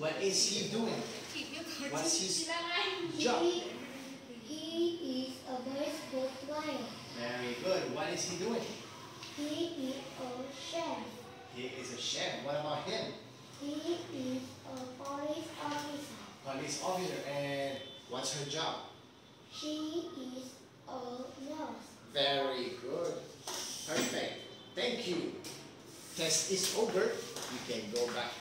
What is he doing? What's his job? He is a baseball player. Very good. What is he doing? He is a chef. He is a chef. What about him? He is a police officer. Police officer. And what's her job? She is a nurse. Very good. Perfect. Thank you. Test is over. You can go back